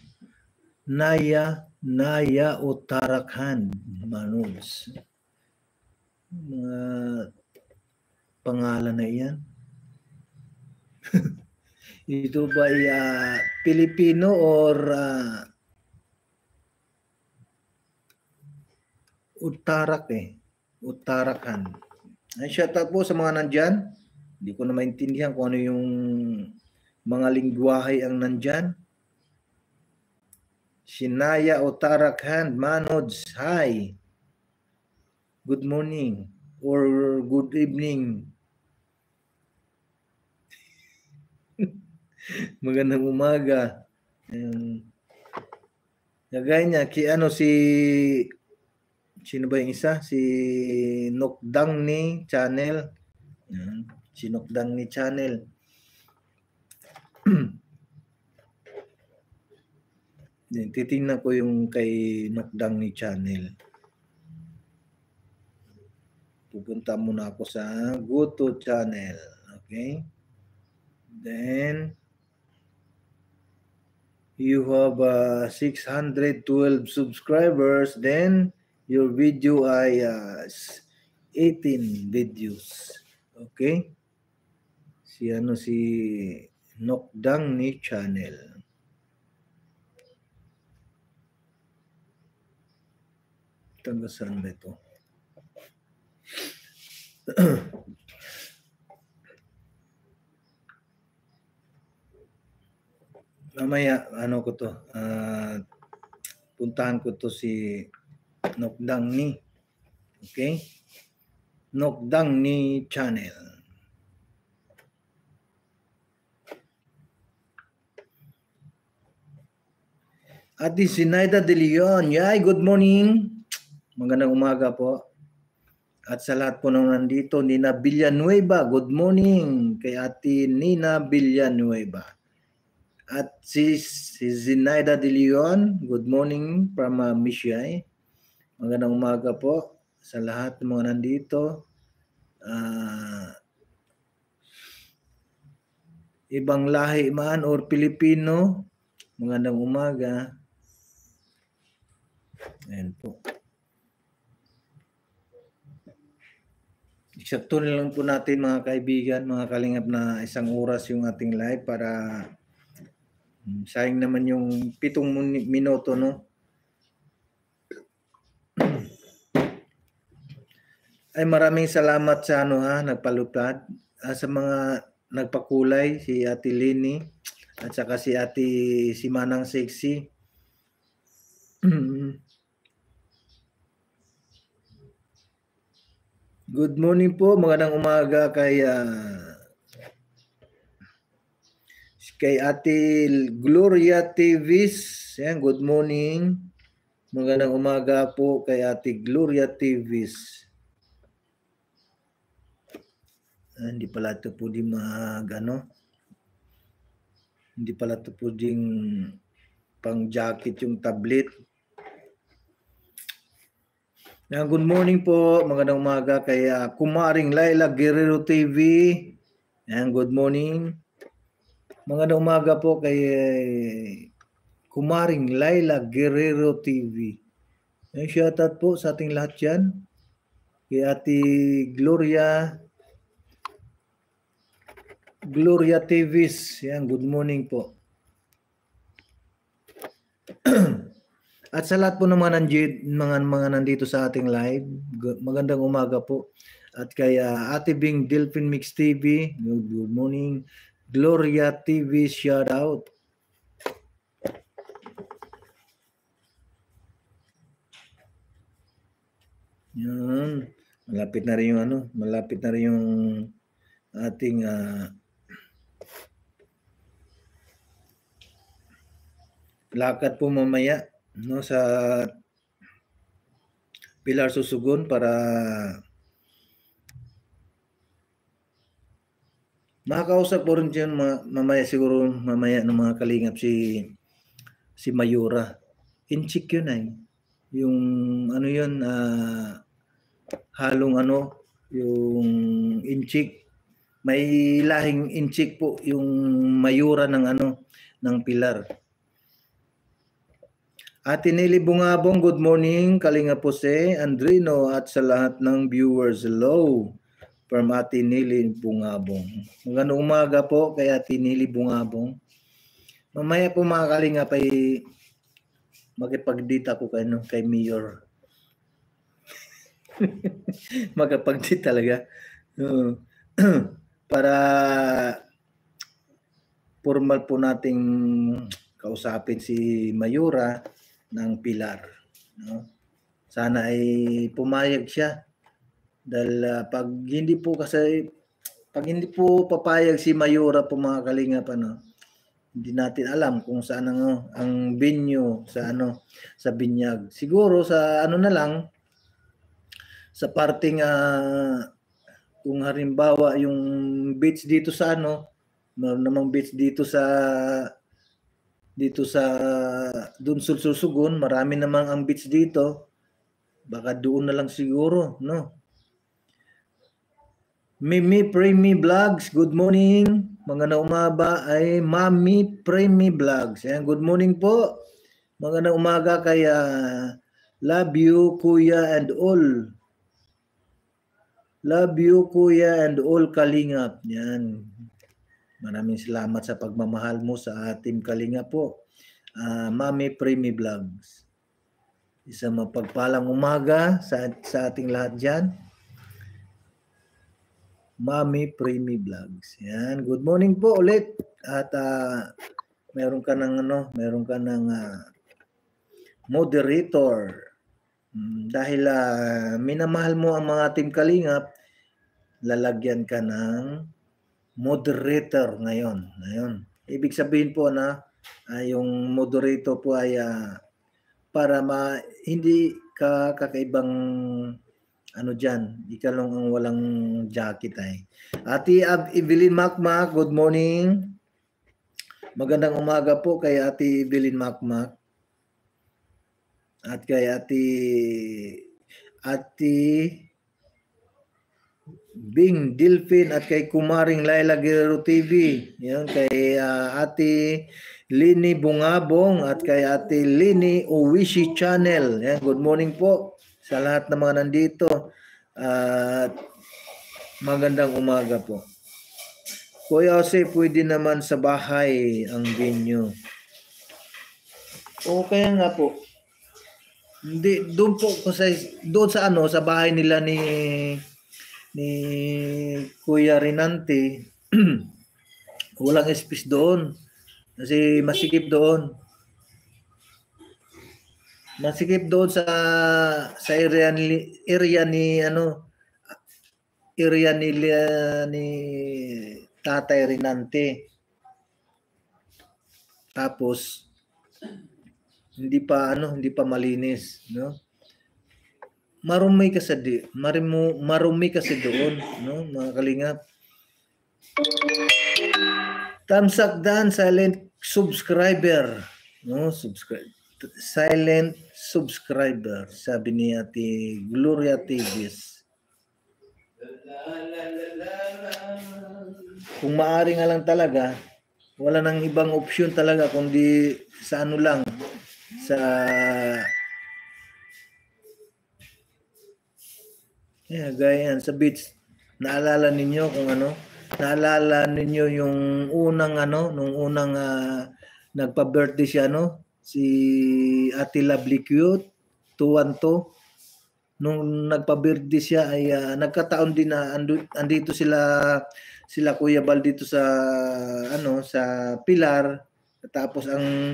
Naya Naya Otarak Han. Manuds. Mga pangalan na iyan. Ito ba ay uh, Pilipino or uh, Utarak eh. Utarakan. Ay, shout out po sa mga nandyan. Hindi ko na maintindihan kung ano yung mga lingwahe ang nandyan. Sinaya Utarakan, Manods, hi. Good morning or good evening. Magandang umaga. Um, Nagaya niya, ki ano si sino ba yung isa? Si Nokdang ni Channel. Yan. Si Nokdang ni Channel. Titingnan ko yung kay Nokdang ni Channel. Pupunta muna ako sa Go to Channel. Okay? Then, you have uh, six hundred twelve subscribers. Then, your video ay uh, eighteen videos. Okay? Si ano si Nokdang ni Channel. Taga saan ba ito? Mamaya, ano ko to, uh, puntahan ko to si Nokdang ni. Okay? Nokdang ni Channel. Ate Sinaida De Leon. Yay, good morning. Magandang umaga po. At sa lahat po nang nandito, Nina Villanueva. Good morning kay Ate Nina Villanueva. At si, si Zinaida De Leon, good morning from uh, Mishay. Magandang umaga po sa lahat ng mga nandito. Uh, ibang lahi man or Pilipino, magandang umaga. Ayan po. Eksakto na lang po natin mga kaibigan, mga kalingap na isang oras yung ating live para sayang naman yung pitong minuto, no? Ay maraming salamat sa ano ha, nagpalupad. Ah, sa mga nagpakulay, si Ate Lini at saka si Ate si Manang Sexy. Good morning po, magandang umaga kay uh, kay Ate Gloria Tivis. Yan, good morning. Magandang umaga po kay Ate Gloria Tivis. Ah, hindi pala ito po di mag ano. Hindi pala ito po ding pang jacket yung tablet. Yan, good morning po. Magandang umaga kay uh, Kumaring Laila Guerrero T V. Yan, good morning. Magandang umaga po kay uh, Kumaring Laila Guerrero T V. Yan, shoutout po sa ating lahat yan. Kay Ate Gloria Gloria Tivis. Yan, good morning po. At sa lahat po ng mga, nandiyo, mga, mga nandito sa ating live, magandang umaga po. At kay uh, Ate Bing Delphin Mix T V, good, good morning. Gloria T V, shout out. Yan. Malapit na rin yung ano, malapit na rin yung ating uh, lakad po mamaya, no, sa Pilar Susugon para makakausap po rin dyan mamaya, siguro mamaya ng mga kalingap si si Mayura. Inchik yun ay. Yung ano yun, uh, halong ano, yung inchik. May lahing inchik po yung Mayura ng ano, ng Pilar. Ate Nelly Bungabong, good morning. Kalinga Pose, Andrino at sa lahat ng viewers. Hello from Ate Nelly Bungabong. Magandang umaga po kay Ate Nelly Bungabong. Mamaya po mga kalinga pa magipag-date ako kay, no, kay Mayor. Magapag-date talaga. Uh, para formal po nating kausapin si Mayura ng Pilar, no? Sana ay pumayag siya dahil uh, pag hindi po kasi pag hindi po papayag si Mayura po mga kalingap, ano, hindi natin alam kung saan ang, ang venue sa ano sa binyag. Siguro sa ano na lang sa parting uh, kung halimbawa yung beach dito sa ano, meron namang beach dito sa dito sa doon Susugon, marami namang ang beach dito. Baka doon na lang siguro, no? Mimi Premi Vlogs, good morning. Magandang umaga ay Mami Premi Vlogs. Ayan, good morning po. Magandang umaga kay uh, love you Kuya and all. Love you Kuya and all Kalingap. Yan. Maraming salamat sa pagmamahal mo sa ating Kalingap po. Uh, Mami Premi Vlogs. Isang mapagpalang umaga sa, sa ating lahat dyan. Mami Premi Vlogs. Yan. Good morning po ulit. At uh, meron ka ng ano, meron ka ng uh, moderator. Hmm, dahil uh, minamahal mo ang mga ating Kalingap, lalagyan ka ng moderator ngayon. Ngayon. Ibig sabihin po na uh, yung moderator po ay uh, para ma hindi ka kakaibang ano dyan, ikaw lang ang walang jacket ay. Ate Evelyn Macmac, good morning. Magandang umaga po kay Ate Evelyn Macmac. At kay Ate Ate Bing Delphin at kay Kumaring Laila Guerrero T V. Yan, kay uh, Ate Lini Bungabong at kay Ate Lini Owishi Channel. Yan, good morning po sa lahat ng mga nandito. At uh, magandang umaga po. Kuya Jose, pwede naman sa bahay ang venue. O kaya nga po. Hindi, doon po kasi doon sa ano, sa bahay nila ni ni Kuya Rinante, walang space doon kasi masikip doon masikip doon sa sa area ni area ni ano area nila ni Tatay Rinante, tapos hindi pa ano hindi pa malinis, no? Marumi kasi di, marumi, marumi kasi doon, no, mga Kalingap. Thumbs up dan, silent subscriber, no, subscribe, silent subscriber, sabi ni Ate Gloria Tivis. Kung maaari nga lang talaga, wala nang ibang opsyon talaga kundi sa ano lang, sa yeah, gaya yan, sa beach. Naalala ninyo kung ano? Naalala ninyo yung unang ano, nung unang uh, nagpa-birthday siya, no? si Ate Lovely Cute, Tuwanto. Nung nagpa-birthday siya ay uh, nagkataon din na andu, andito sila sila Kuya Bal dito sa ano sa Pilar. Tapos ang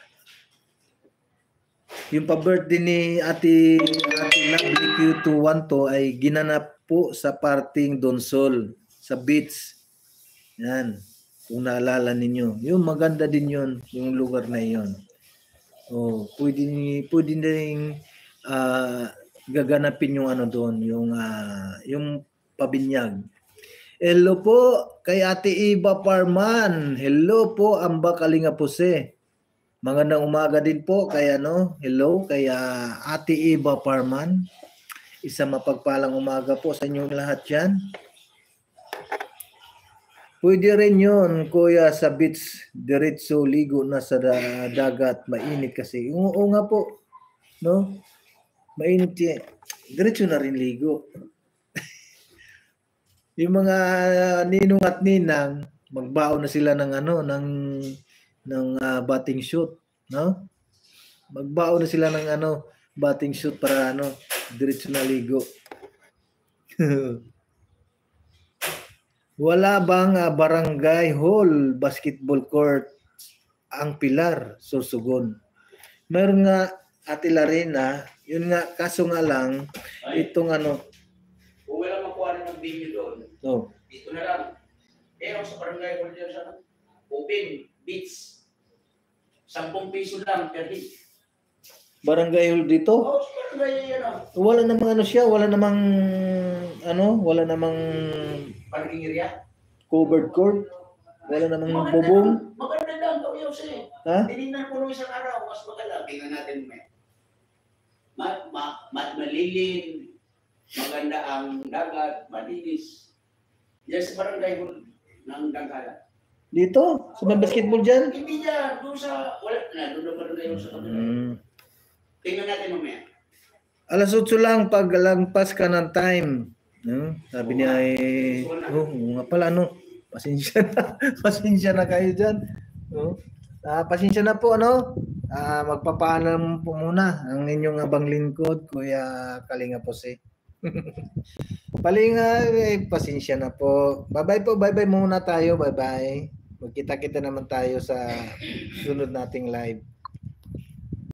yung pa-birthday ni Ate Ate Lovely Cute Tuwanto ay ginanap po sa parting Donsol sa beach. Yan. Kung naalala ninyo. Yung maganda din yun, yung lugar na yun. Oh, pwede pwede din uh, gaganapin yung ano doon, yung uh, yung pabinyag. Hello po kay Ate Iba Parman. Hello po Amba Kalinga Pose. Magandang umaga din po kay ano, hello kay uh, Ate Iba Parman. Isang mapagpalang umaga po sa inyong lahat diyan. Pwede rin yun, kuya, sa beach, diretso ligo na sa da- dagat, mainit kasi. Oo, oo nga po, no? Mainit yan. Diretso na rin ligo. Yung mga ninong at ninang, magbaon na sila ng ano, ng ng uh, batting shoot, no? Magbaon na sila ng ano, batting shoot para ano, diretso na ligo. Wala bang uh, barangay hall basketball court ang Pilar, Sorsogon? Meron nga Ate Larena, yun nga, kaso nga lang, ay, itong ano. Kung wala makuha rin ng video doon, oh. dito na lang. Pero sa barangay hall dyan sa open, beach, sampung piso lang per hit. Barangay hall dito? Oo, oh, barangay yan ah. Wala namang ano siya, wala namang ano, wala namang parking area? Covered court? Wala namang maganda bubong? Lang, maganda lang, Kawyaw siya. Ha? Tinignan ko nung isang araw, mas maganda. Tingnan natin mo. Mat, ma, mat malilin, maganda ang dagat, malinis. Yan sa barangay hall ng Dangkala. Dito? Sa may basketball dyan? Hindi dyan, doon sa, wala na, doon na barangay hall sa kabila. Hmm. Tingnan natin mamaya. Alas otso lang pag lagpas ka ng time. No? Sabi niya ay, oh, nga pala, no? Pasensya na. Pasensya na kayo dyan. No? Uh, pasensya na po, ano? Uh, magpapaalam po muna ang inyong abang lingkod, Kuya Kalinga Pose. Palinga, eh, pasensya na po. Bye-bye po, bye-bye muna tayo, bye-bye. Magkita-kita naman tayo sa sunod nating live.